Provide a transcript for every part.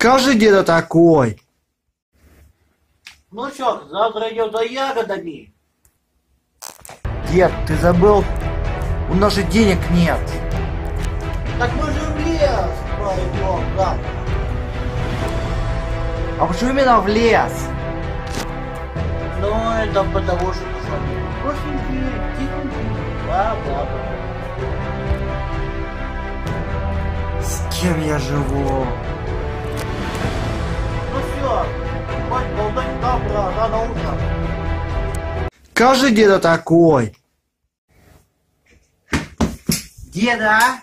Скажи, деда такой. Ну чё, завтра идем за ягодами. Дед, ты забыл? У нас же денег нет. Так мы же в лес пойдем завтра. А почему именно в лес? Ну это потому что мы с вами хорошенькие, тихонькие, бла-бла-бла. С кем я живу? Ну всё, хватит болтать завтра, рано утром. Скажи, деда такой. Деда,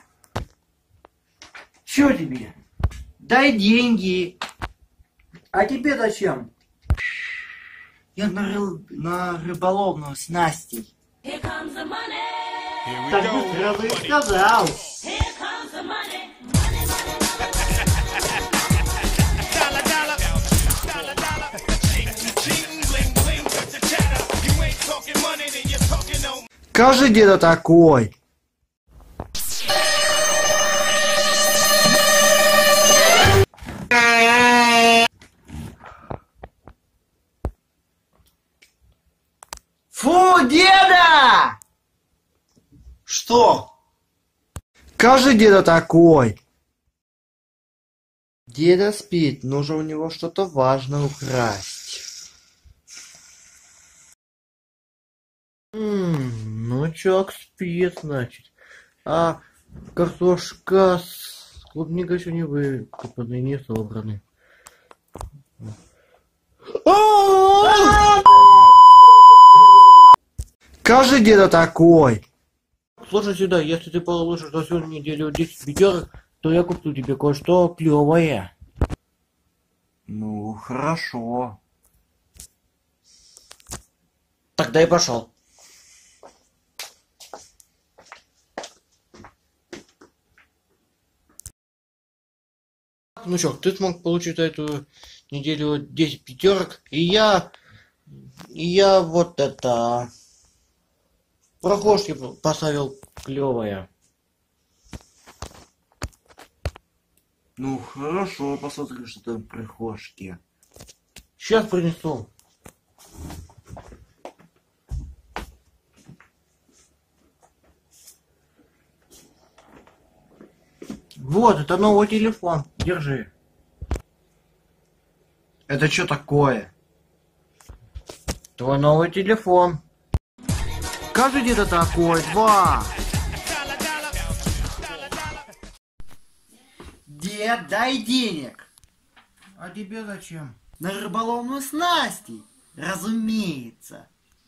чё тебе? Дай деньги. А тебе зачем? Я на рыболовную с Настей. Так бы сразу и сказал. Скажи, деда такой. Фу, деда! Что? Скажи, деда такой. Деда спит, нужно у него что-то важное украсть. Внучок спит, значит. А картошка с клубникой еще не выкопаны, не собраны. Скажи, деда такой. Слушай сюда, если ты получишь за всю неделю 10 пятерок, то я куплю тебе кое-что клевое. Ну, хорошо. Тогда и пошел. Ну чё, ты смог получить за эту неделю 10 пятерок, и я вот это прохожки поставил клевое. Ну, хорошо, посмотри, что там прихожки. Сейчас принесу. Вот, это новый телефон. Держи. Это что такое? Твой новый телефон. Скажи, деда такой. 2. Дед, дай денег. А тебе зачем? На рыболовную с Настей. Разумеется.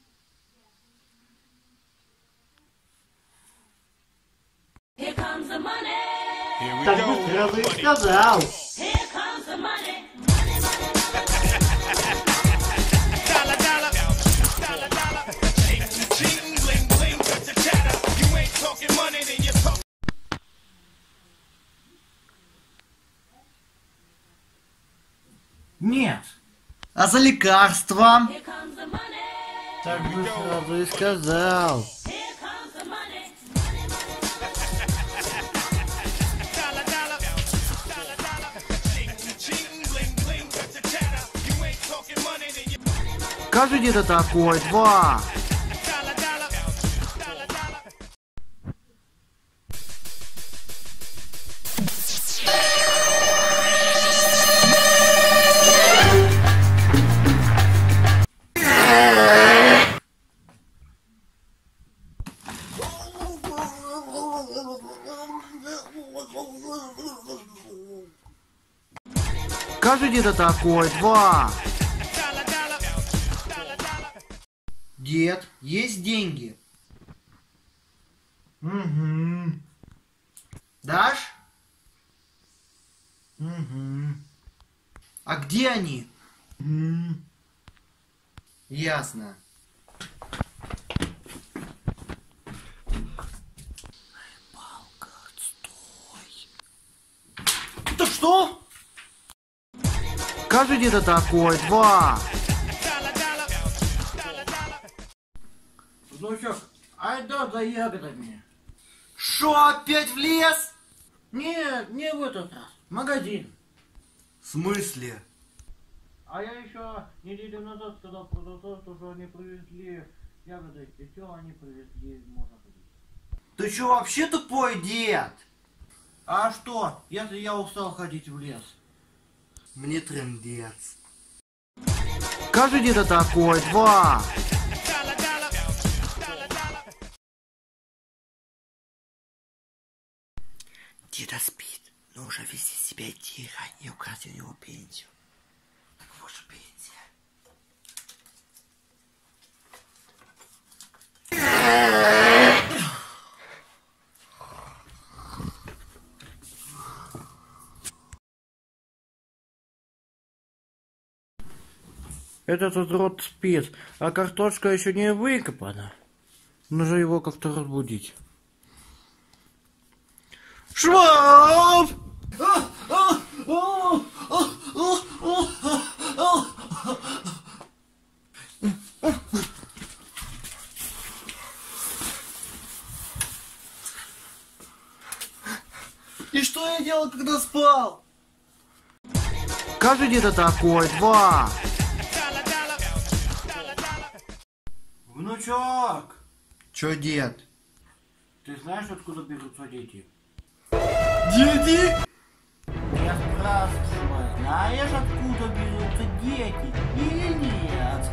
Так бы сразу и сказал. Нет. А за лекарства? Так бы сразу и сказал. Скажи, деда такой. 2. Скажи, деда такой. 2. Дед, есть деньги? Угу. Дашь? Угу. А где они? Угу. Ясно. Это что? Скажи, деда такой. 2. Внучок, айда за ягодами. Шо, опять в лес? Нет, не в этот раз. Магазин. смысле? А я еще неделю назад сказал продавцу, что они привезли ягоды, и все они привезли, можно ходить. Ты чё, вообще тупой, дед? А что, если я устал ходить в лес? Мне трындец. Кажи, деда такой, 2. Деда спит. Нужно вести себя тихо, не украсть у него пенсию. Так вот же пенсия. Этот урод спит, а картошка еще не выкопана. Нужно его как-то разбудить. Шваб! И что я делал, когда спал? Кажи, деда такой, 2. Внучок, Чё, дед? ты знаешь, откуда берутся дети? Дети? Я спрашиваю, знаешь, откуда берутся дети или нет?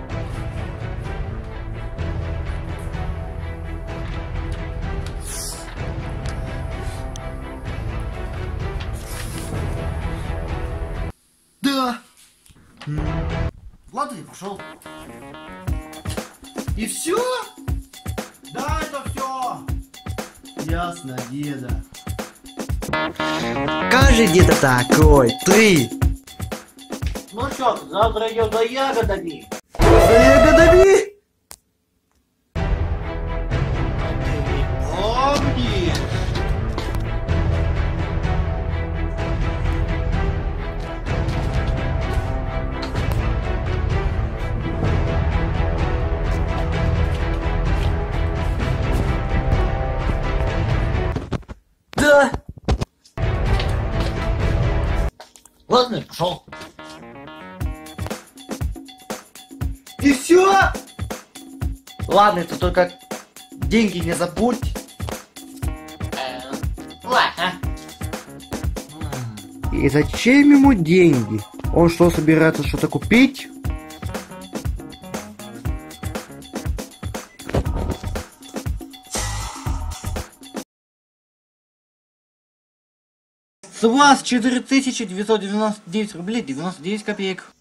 Да. Ладно, я пошел. И все? Да, это все. Ясно, деда. Кажи, деда такой, 3. Внучок, завтра идет за ягодами. За ягодами? Помнишь? Да. Ладно, пошел. И все? Ладно, ты только деньги не забудь. Ладно. И зачем ему деньги? Он что, собирается что-то купить? С вас 4999 рублей 99 копеек.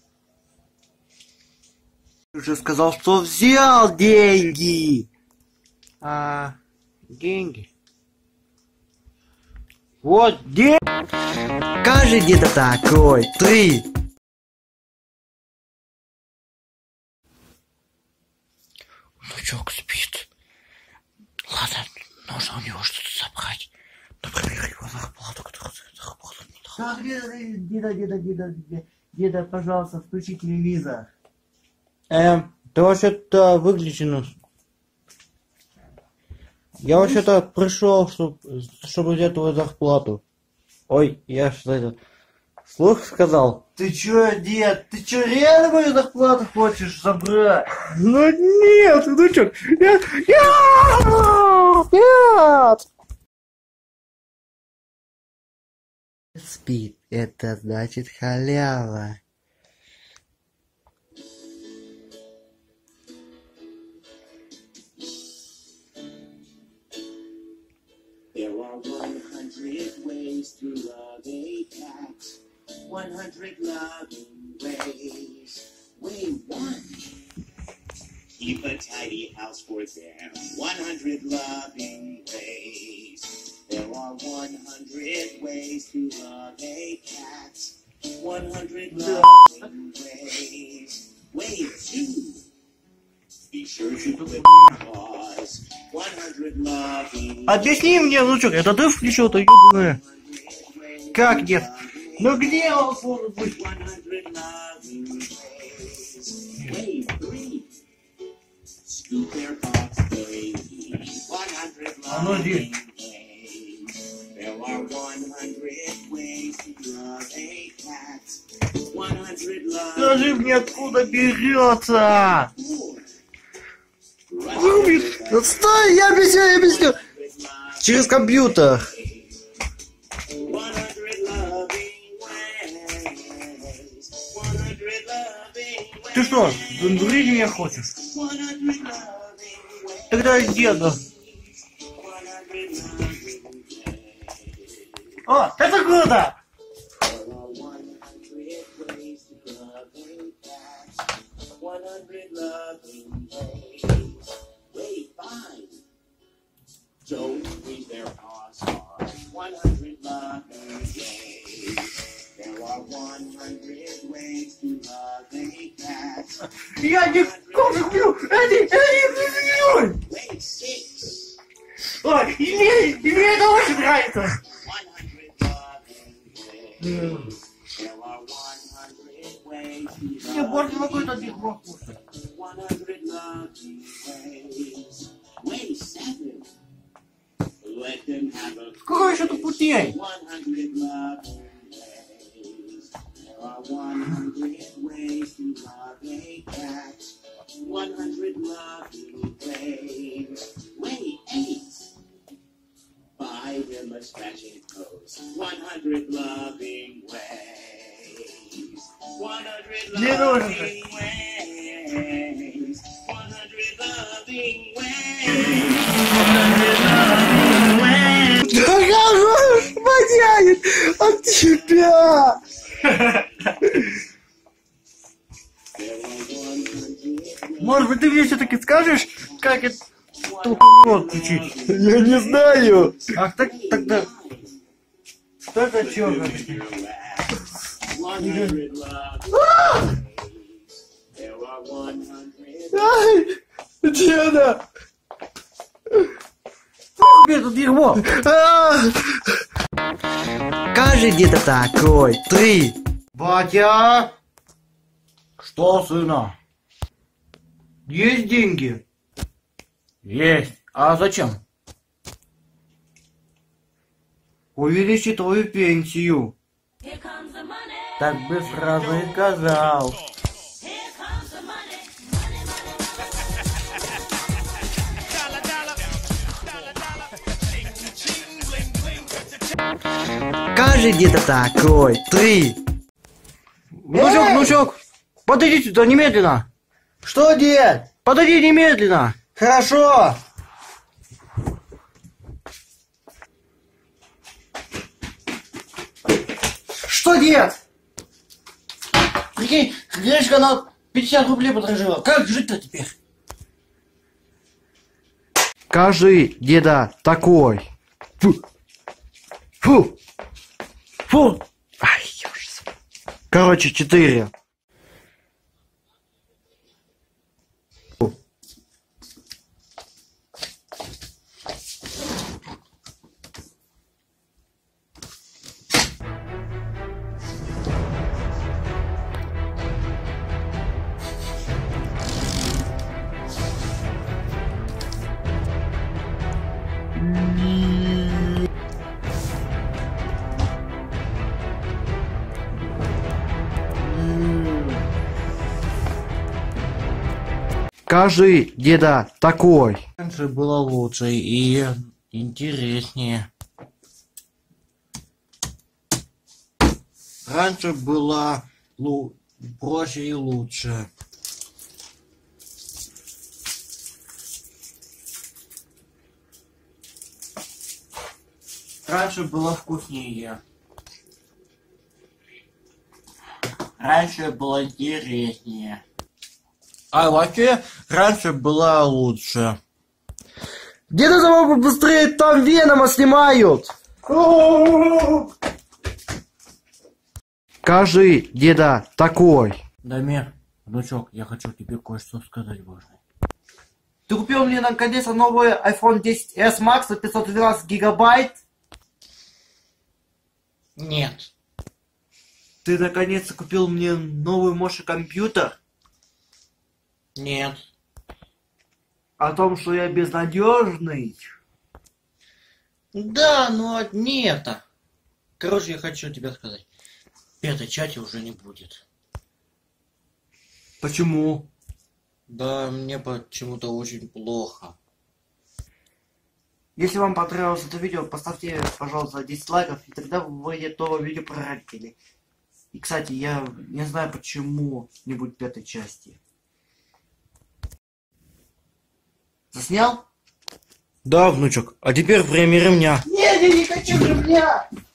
Ты уже сказал, что взял деньги. А, деньги. Вот деньги. Кажи, деда такой, 3. Внучок спит. Ладно, нужно у него что-то забрать. Например, его зарплату, которую заработал. Так, деда, пожалуйста, включи телевизор. Ты вообще-то выключено. Я вообще-то пришел, чтобы взять твою зарплату. Ой, я что-то вслух сказал. Ты чё, дед, ты чё, реально мою зарплату хочешь забрать? Ну нет, внучок, нет. Спит, это значит халява. There are 100 ways to love a cat. 100 loving ways. Way 1. Keep a tidy house for them. 100 loving ways. There are 100 ways to love a cat. 100 loving ways. Way 2. Be sure to clip your paws. 100 loving. Объясни мне, внучок, это ты включил эту ебаную? Как нет? Ну где он может быть? 100 loving ways. Way 3. Scoop their box, baby. 100 А ну иди. loving ways. There There are 100 ways to love a cat. 100 love. Скажи мне, откуда берется? Стой, я объясню. Через компьютер. 100 loving ways. 100 loving ways. Ты что, задурить меня хочешь? 100 loving ways. Тогда деда. 100 loving ways. О, это круто! There are 100 ways to love a cat. 100 loving ways. Wait, fine. Don't squeeze their paws hard. 100 loving ways. There are 100 ways to love a cat. Я не люблю! Это Wait, 6. Ой, мне это очень нравится! 100 loving ways. There are 100 ways to Я love больше могу этот дерьмо кушать. 100 loving ways. Wait, 7. Let them have a Какой еще тут путей? 100 loving ways. There are 100 ways to love a cat. 100 loving ways. Wait, 8. Buy him a scratching post. 100 loving ways. 100 Не нужен loving ways. 100 loving ways. 100 loving ways. Да хорош, воняет от тебя. There are 100 Может быть, ты мне все-таки скажешь, как эту хуйню отключить? Я не знаю. Ах, тогда... Что это черное? 100 loving ways. There are 100 Ай, деда. Это дерьмо! Кажи, деда такой. 3. Батя! Что, сына? Есть деньги? Есть. А зачем? Увеличить твою пенсию. Так бы сразу и сказал. Кажи, деда такой. 3. Внучок, подойди сюда немедленно. Что, дед? Подойди немедленно. Хорошо. Что, дед? Прикинь, гречка на 50 рублей подорожала. Как жить-то теперь? Кажи, деда такой. Фу. Фу. Фу. Ай, ужас. Короче, 4. Кажи, деда такой. Раньше было лучше и интереснее. Раньше было проще и лучше. Раньше было вкуснее. Раньше было интереснее. А вообще, раньше было лучше. Деда, давай побыстрее, там Венома снимают. Кажи, деда такой. Дамир, внучок, я хочу тебе кое-что сказать важное. Ты купил мне наконец-то новый iPhone 10s Max на 512 гигабайт? Нет. Ты наконец-то купил мне новый мощный компьютер? Нет. О том, что я безнадежный? Да, но не это. Короче, я хочу тебе сказать. Пятой чати уже не будет. Почему? Да, мне почему-то очень плохо. Если вам понравилось это видео, поставьте, пожалуйста, 10 лайков, и тогда выйдет новое видео про родителей. И, кстати, я не знаю, почему не будет 5 части. Заснял? Да, внучок, а теперь время ремня. Не хочу ремня!